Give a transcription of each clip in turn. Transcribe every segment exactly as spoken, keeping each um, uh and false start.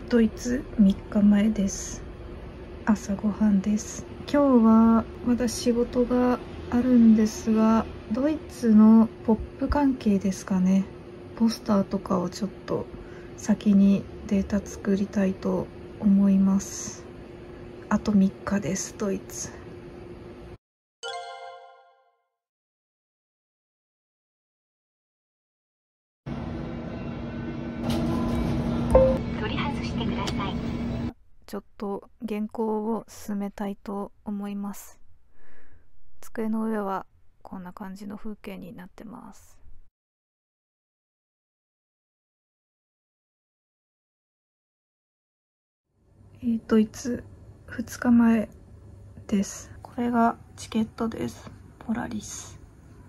ドイツみっかまえです。朝ごはんです。今日はまだ仕事があるんですが、ドイツのポップ関係ですかね。ポスターとかをちょっと先にデータ作りたいと思います。あとみっかです。ドイツ。 取り外してください。 ちょっと原稿を進めたいと思います。机の上はこんな感じの風景になってます。えー、ドイツふつかまえです。これがチケットです。ポラリス。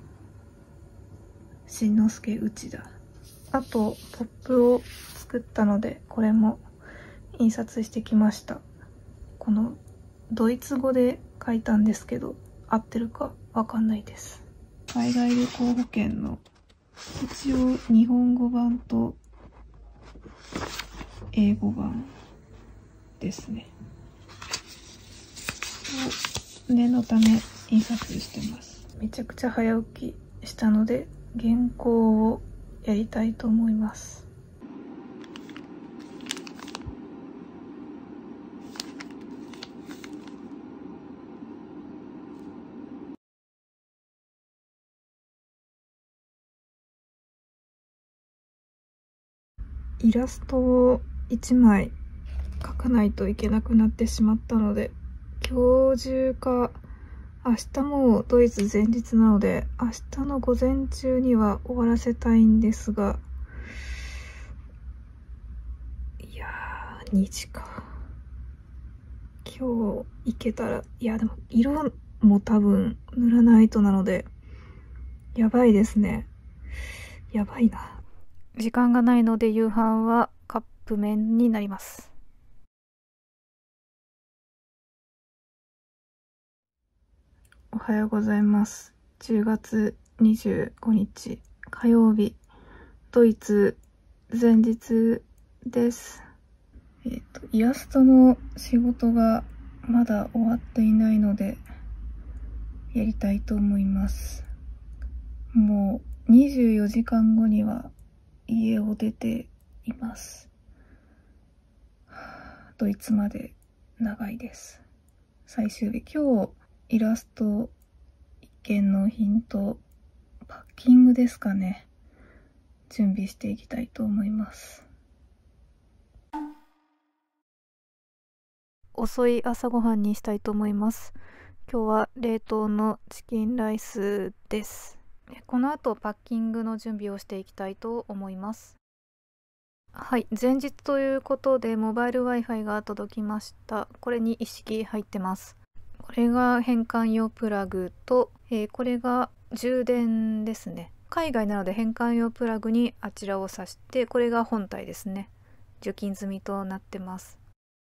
しんのすけ内田。あとポップを作ったので、これも印刷してきました。このドイツ語で書いたんですけど、合ってるかわかんないです。海外旅行保険の一応日本語版と英語版ですね。念のため印刷してます。めちゃくちゃ早起きしたので原稿をやりたいと思います。イラストをいちまい描かないといけなくなってしまったので、今日中か明日もドイツ前日なので、明日の午前中には終わらせたいんですが、いやー、にじか。今日行けたら、いやでも色も多分塗らないとなので、やばいですね。やばいな。時間がないので夕飯はカップ麺になります。おはようございます。じゅうがつにじゅうごにち火曜日、ドイツ前日です。えっと、イラストの仕事がまだ終わっていないので、やりたいと思います。もうにじゅうよじかんごには家を出ています。ドイツまで長いです。最終日、今日イラスト一見納品とパッキングですかね、準備していきたいと思います。遅い朝ごはんにしたいと思います。今日は冷凍のチキンライスです。この後パッキングの準備をしていきたいと思います。はい、前日ということでモバイル Wi-Fi が届きました。これに一式入ってます。これが変換用プラグと、えー、これが充電ですね。海外なので変換用プラグにあちらを挿して、これが本体ですね。除菌済みとなってます。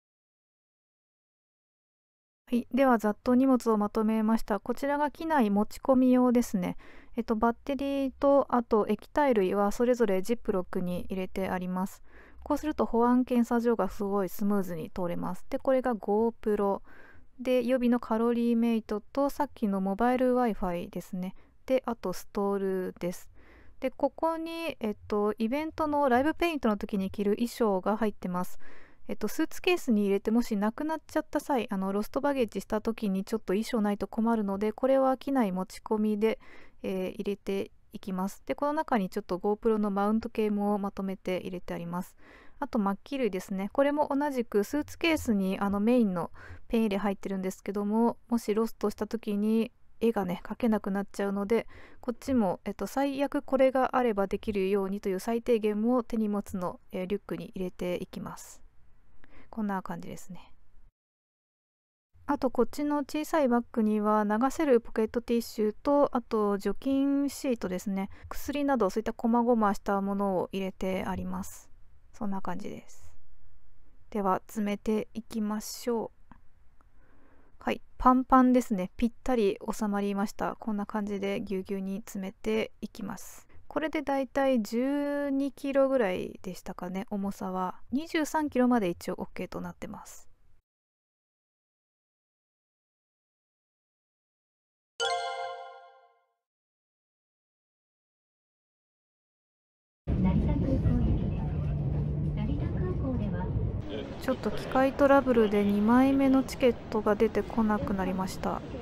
はい、ではざっと荷物をまとめました。こちらが機内持ち込み用ですね。えっと、バッテリーとあと液体類はそれぞれジップロックに入れてあります。こうすると保安検査場がすごいスムーズに通れます。で、これが GoPro で、予備のカロリーメイトとさっきのモバイル Wi-Fi ですね。で、あとストールです。で、ここに、えっと、イベントのライブペイントの時に着る衣装が入ってます。えっと、スーツケースに入れてもしなくなっちゃった際、あのロストバゲッジした時にちょっと衣装ないと困るので、これは機内持ち込みで、えー、入れていきます。で、この中にちょっと GoPro のマウント系もまとめて入れてあります。あと末期類ですね。これも同じくスーツケースにあのメインのペン入れ入ってるんですけども、もしロストした時に絵がね描けなくなっちゃうので、こっちも、えっと、最悪これがあればできるようにという最低限も手荷物の、えー、リュックに入れていきます。こんな感じですね。あとこっちの小さいバッグには流せるポケットティッシュと、あと除菌シートですね、薬などそういった細々したものを入れてあります。そんな感じです。では詰めていきましょう。はい、パンパンですね。ぴったり収まりました。こんな感じでぎゅうぎゅうに詰めていきます。 これでだいたいじゅうにキロぐらいでしたかね。重さはにじゅうさんキロまで一応 オーケー となってます。 成田空港行きです。成田空港ではちょっと機械トラブルでにまいめのチケットが出てこなくなりました。